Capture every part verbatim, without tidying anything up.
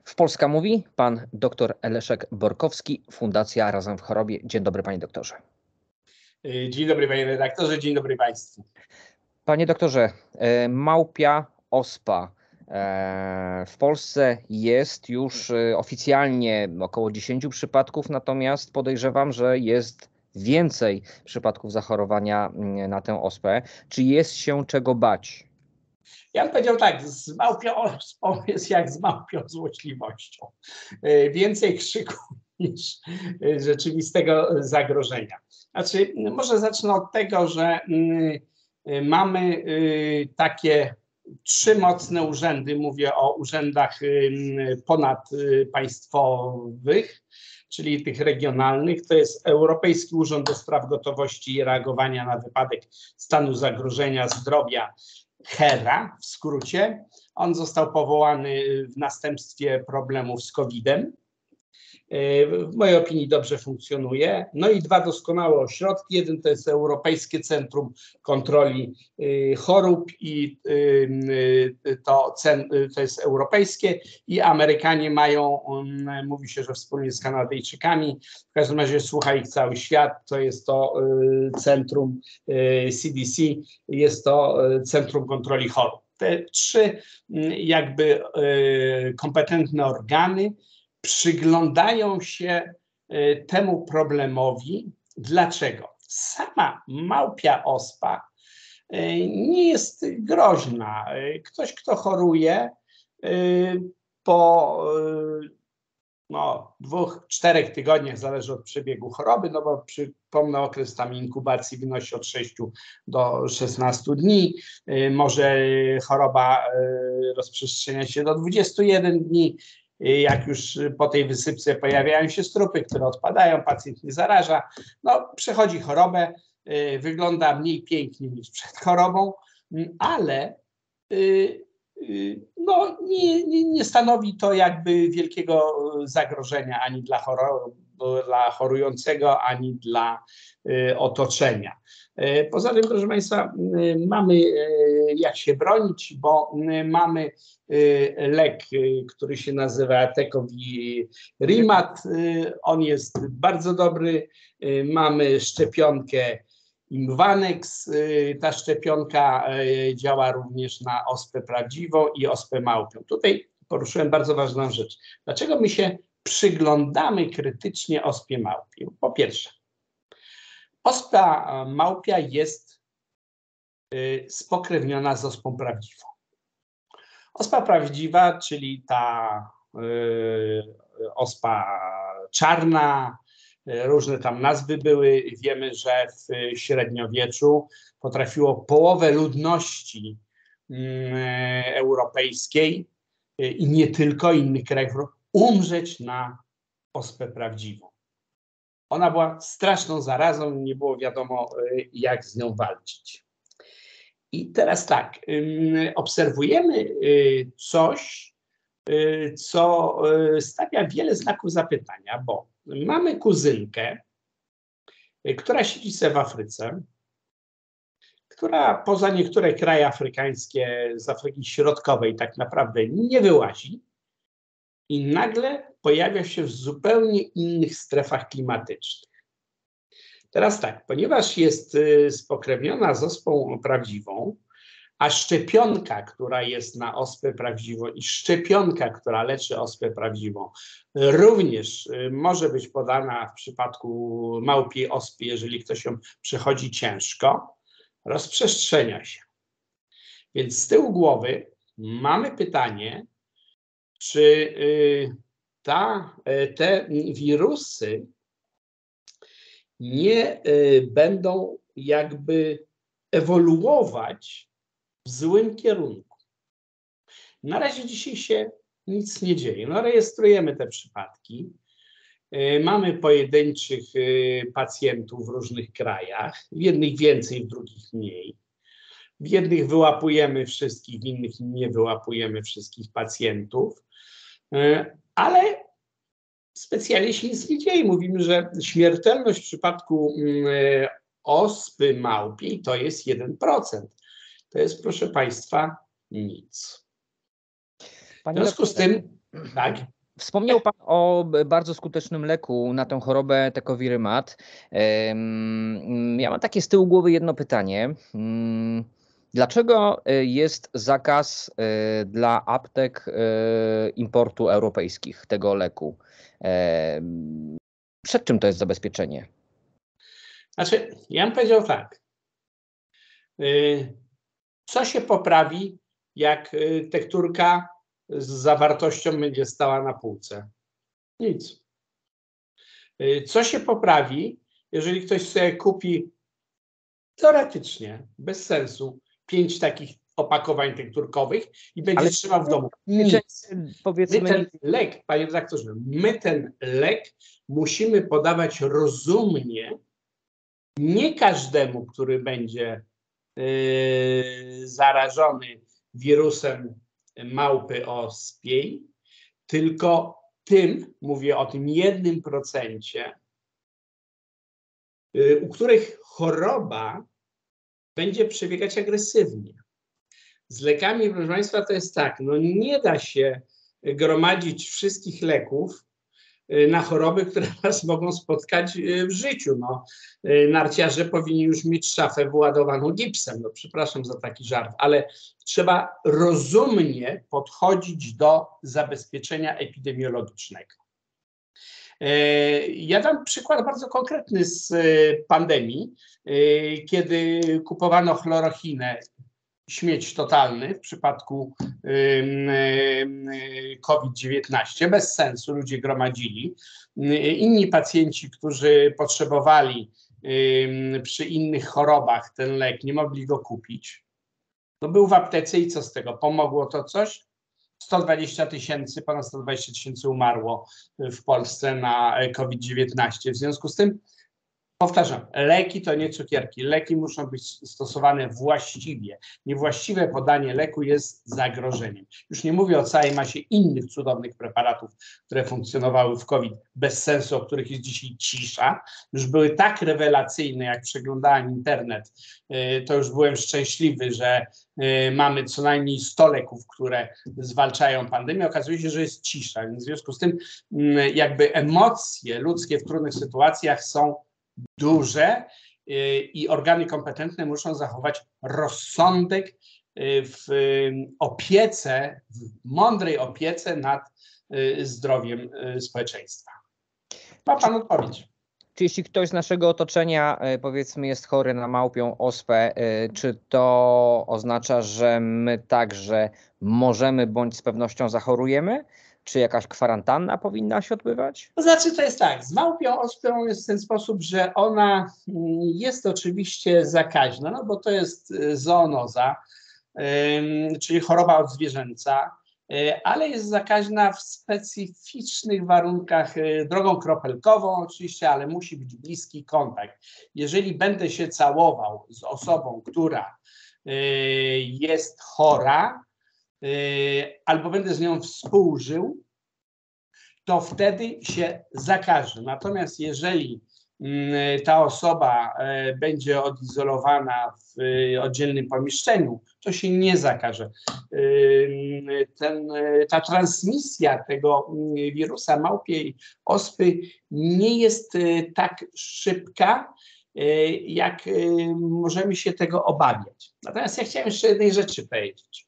W Polska Mówi pan dr Leszek Borkowski, Fundacja Razem w Chorobie. Dzień dobry, panie doktorze. Dzień dobry, panie redaktorze, dzień dobry państwu. Panie doktorze, małpia ospa w Polsce jest już oficjalnie około dziesięciu przypadków, natomiast podejrzewam, że jest więcej przypadków zachorowania na tę ospę. Czy jest się czego bać? Ja bym powiedział tak, z małpią ospą jest jak z małpią złośliwością. Więcej krzyku niż rzeczywistego zagrożenia. Znaczy, może zacznę od tego, że mamy takie trzy mocne urzędy, mówię o urzędach ponadpaństwowych, czyli tych regionalnych. To jest Europejski Urząd do Spraw Gotowości i Reagowania na Wypadek Stanu Zagrożenia Zdrowia, HERA w skrócie. On został powołany w następstwie problemów z kowidem. W mojej opinii dobrze funkcjonuje. No i dwa doskonałe ośrodki. Jeden to jest Europejskie Centrum Kontroli Chorób i to, to jest europejskie i Amerykanie mają, mówi się, że wspólnie z Kanadyjczykami, w każdym razie słucha ich cały świat, to jest to Centrum C D C, jest to Centrum Kontroli Chorób. Te trzy jakby kompetentne organy przyglądają się temu problemowi. Dlaczego? Sama małpia ospa nie jest groźna. Ktoś, kto choruje po no, dwóch, czterech tygodniach, zależy od przebiegu choroby, no bo przypomnę, okres tam inkubacji wynosi od sześciu do szesnastu dni. Może choroba rozprzestrzenia się do dwudziestu jeden dni. Jak już po tej wysypce pojawiają się strupy, które odpadają, pacjent nie zaraża, no przechodzi chorobę, wygląda mniej pięknie niż przed chorobą, ale no, nie, nie, nie stanowi to jakby wielkiego zagrożenia ani dla, choro, dla chorującego, ani dla otoczenia. Poza tym, proszę państwa, mamy jak się bronić, bo mamy lek, który się nazywa Tecovirimat. On jest bardzo dobry. Mamy szczepionkę Imvanex. Ta szczepionka działa również na ospę prawdziwą i ospę małpią. Tutaj poruszyłem bardzo ważną rzecz. Dlaczego my się przyglądamy krytycznie ospie małpiej? Po pierwsze, ospa małpia jest spokrewniona z ospą prawdziwą. Ospa prawdziwa, czyli ta y, ospa czarna, różne tam nazwy były. Wiemy, że w średniowieczu potrafiło połowę ludności y, europejskiej y, i nie tylko innych krajów umrzeć na ospę prawdziwą. Ona była straszną zarazą i nie było wiadomo, y, jak z nią walczyć. I teraz tak, obserwujemy coś, co stawia wiele znaków zapytania, bo mamy kuzynkę, która siedzi sobie w Afryce, która poza niektóre kraje afrykańskie z Afryki Środkowej tak naprawdę nie wyłazi i nagle pojawia się w zupełnie innych strefach klimatycznych. Teraz tak, ponieważ jest spokrewniona z ospą prawdziwą, a szczepionka, która jest na ospę prawdziwą i szczepionka, która leczy ospę prawdziwą, również może być podana w przypadku małpiej ospy, jeżeli ktoś ją przechodzi ciężko, rozprzestrzenia się. Więc z tyłu głowy mamy pytanie, czy ta, te wirusy nie y, będą jakby ewoluować w złym kierunku. Na razie dzisiaj się nic nie dzieje. No, rejestrujemy te przypadki. Y, mamy pojedynczych y, pacjentów w różnych krajach. W jednych więcej, w drugich mniej. W jednych wyłapujemy wszystkich, w innych nie wyłapujemy wszystkich pacjentów. Y, ale specjalnie się nic nie dzieje. Mówimy, że śmiertelność w przypadku y, ospy małpiej to jest jeden procent. To jest, proszę państwa, nic. W związku z tym, tak. Wspomniał Pan o bardzo skutecznym leku na tę chorobę Tecovirimat. Ja mam takie z tyłu głowy jedno pytanie. Dlaczego jest zakaz dla aptek importu europejskich tego leku? Przed czym to jest zabezpieczenie? Znaczy, ja bym powiedział tak. Co się poprawi, jak tekturka z zawartością będzie stała na półce? Nic. Co się poprawi, jeżeli ktoś sobie kupi teoretycznie, bez sensu, pięć takich opakowań tekturkowych i będzie Ale trzymał w domu? Nic. Powiedzmy, My ten lek, panie redaktorze, my ten lek musimy podawać rozumnie, nie każdemu, który będzie yy, zarażony wirusem małpy ospiej, tylko tym, mówię o tym jednym procencie, yy, u których choroba będzie przebiegać agresywnie. Z lekami, proszę Państwa, to jest tak, no nie da się gromadzić wszystkich leków na choroby, które nas mogą spotkać w życiu. No, narciarze powinni już mieć szafę wyładowaną gipsem. No, przepraszam za taki żart, ale trzeba rozumnie podchodzić do zabezpieczenia epidemiologicznego. Ja dam przykład bardzo konkretny z pandemii, kiedy kupowano chlorochinę, śmieć totalny w przypadku COVID dziewiętnaście, bez sensu, ludzie gromadzili. Inni pacjenci, którzy potrzebowali przy innych chorobach ten lek, nie mogli go kupić. No był w aptece i co z tego? Pomogło to coś? sto dwadzieścia tysięcy, ponad sto dwadzieścia tysięcy umarło w Polsce na COVID dziewiętnaście. W związku z tym, powtarzam, leki to nie cukierki. Leki muszą być stosowane właściwie. Niewłaściwe podanie leku jest zagrożeniem. Już nie mówię o całej masie innych cudownych preparatów, które funkcjonowały w COVID bez sensu, o których jest dzisiaj cisza. Już były tak rewelacyjne, jak przeglądałem internet, to już byłem szczęśliwy, że mamy co najmniej sto leków, które zwalczają pandemię. Okazuje się, że jest cisza. Więc w związku z tym jakby emocje ludzkie w trudnych sytuacjach są duże i organy kompetentne muszą zachować rozsądek w opiece, w mądrej opiece nad zdrowiem społeczeństwa. Ma Pan odpowiedź. Czy jeśli ktoś z naszego otoczenia, powiedzmy, jest chory na małpią ospę, czy to oznacza, że my także możemy bądź z pewnością zachorujemy? Czy jakaś kwarantanna powinna się odbywać? To znaczy, to jest tak, z małpią ospą jest w ten sposób, że ona jest oczywiście zakaźna, no bo to jest zoonoza, czyli choroba odzwierzęca, ale jest zakaźna w specyficznych warunkach, drogą kropelkową oczywiście, ale musi być bliski kontakt. Jeżeli będę się całował z osobą, która jest chora, albo będę z nią współżył, to wtedy się zakaże. Natomiast jeżeli ta osoba będzie odizolowana w oddzielnym pomieszczeniu, to się nie zakaże. Ten, ta transmisja tego wirusa małpiej ospy nie jest tak szybka, jak możemy się tego obawiać. Natomiast ja chciałem jeszcze jednej rzeczy powiedzieć.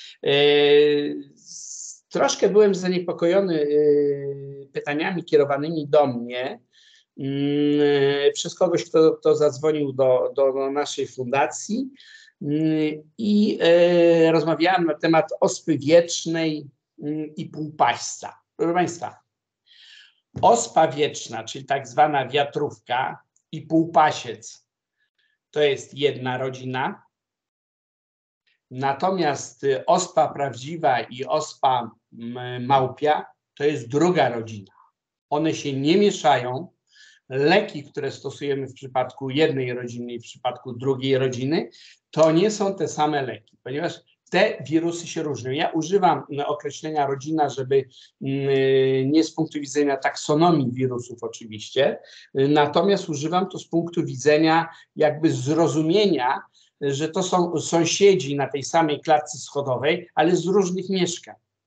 Troszkę byłem zaniepokojony pytaniami kierowanymi do mnie przez kogoś, kto, kto zadzwonił do, do naszej fundacji i rozmawiałem na temat ospy wiecznej i półpaśćca. Proszę Państwa, ospa wieczna, czyli tak zwana wiatrówka, i półpasiec to jest jedna rodzina. Natomiast ospa prawdziwa i ospa małpia to jest druga rodzina. One się nie mieszają. Leki, które stosujemy w przypadku jednej rodziny i w przypadku drugiej rodziny, to nie są te same leki, ponieważ te wirusy się różnią. Ja używam określenia rodzina, żeby nie z punktu widzenia taksonomii wirusów oczywiście, natomiast używam to z punktu widzenia jakby zrozumienia, że to są sąsiedzi na tej samej klatce schodowej, ale z różnych mieszkań.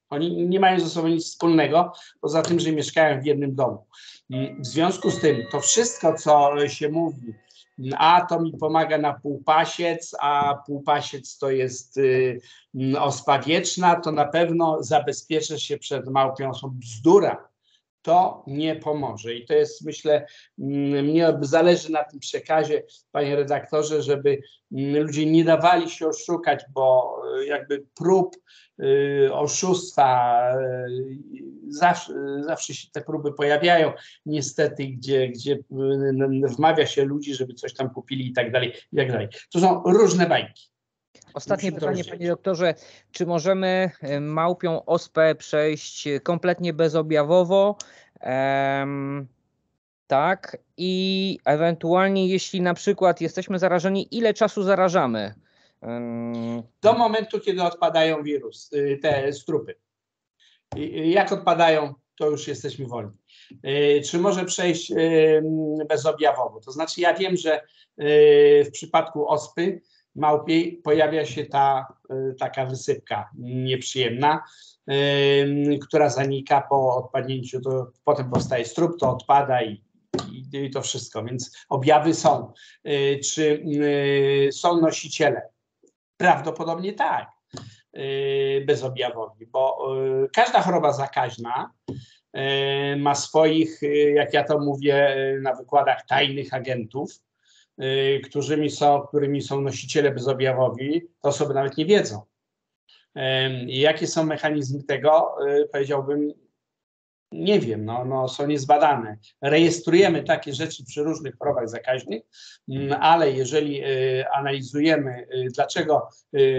Oni nie mają ze sobą nic wspólnego, poza tym, że mieszkają w jednym domu. W związku z tym to wszystko, co się mówi, a to mi pomaga na półpasiec, a półpasiec to jest y, ospa wieczna, to na pewno zabezpieczy się przed małpią ospą. Bzdura. To nie pomoże. I to jest, myślę, mnie zależy na tym przekazie, panie redaktorze, żeby ludzie nie dawali się oszukać, bo jakby prób y, oszustwa y, zawsze, zawsze się te próby pojawiają, niestety, gdzie, gdzie wmawia się ludzi, żeby coś tam kupili i tak dalej, i tak dalej. To są różne bajki. Ostatnie pytanie, panie doktorze, czy możemy małpią ospę przejść kompletnie bezobjawowo? Ehm, tak, i ewentualnie jeśli na przykład jesteśmy zarażeni, ile czasu zarażamy? Ehm... Do momentu, kiedy odpadają wirus, te strupy. Jak odpadają, to już jesteśmy wolni. Czy może przejść bezobjawowo? To znaczy, ja wiem, że w przypadku ospy małpiej pojawia się ta taka wysypka nieprzyjemna, która zanika po odpadnięciu, to potem powstaje strup, to odpada i, i, i to wszystko, więc objawy są. Czy są nosiciele? Prawdopodobnie tak, bezobjawowi, bo każda choroba zakaźna ma swoich, jak ja to mówię na wykładach, tajnych agentów, którymi są, którymi są nosiciele bezobjawowi, to osoby nawet nie wiedzą. I jakie są mechanizmy tego, powiedziałbym, nie wiem, no, no, są niezbadane. Rejestrujemy takie rzeczy przy różnych chorobach zakaźnych, ale jeżeli analizujemy, dlaczego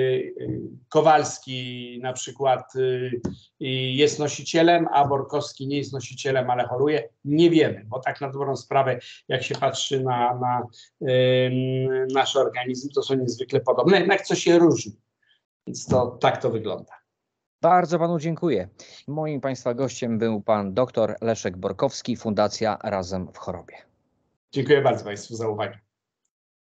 Kowalski na przykład jest nosicielem, a Borkowski nie jest nosicielem, ale choruje, nie wiemy, bo tak na dobrą sprawę, jak się patrzy na, na nasz organizm, to są niezwykle podobne, jednak coś się różni. Więc to tak to wygląda. Bardzo panu dziękuję. Moim państwa gościem był pan dr Leszek Borkowski, Fundacja Razem w Chorobie. Dziękuję bardzo państwu za uwagę.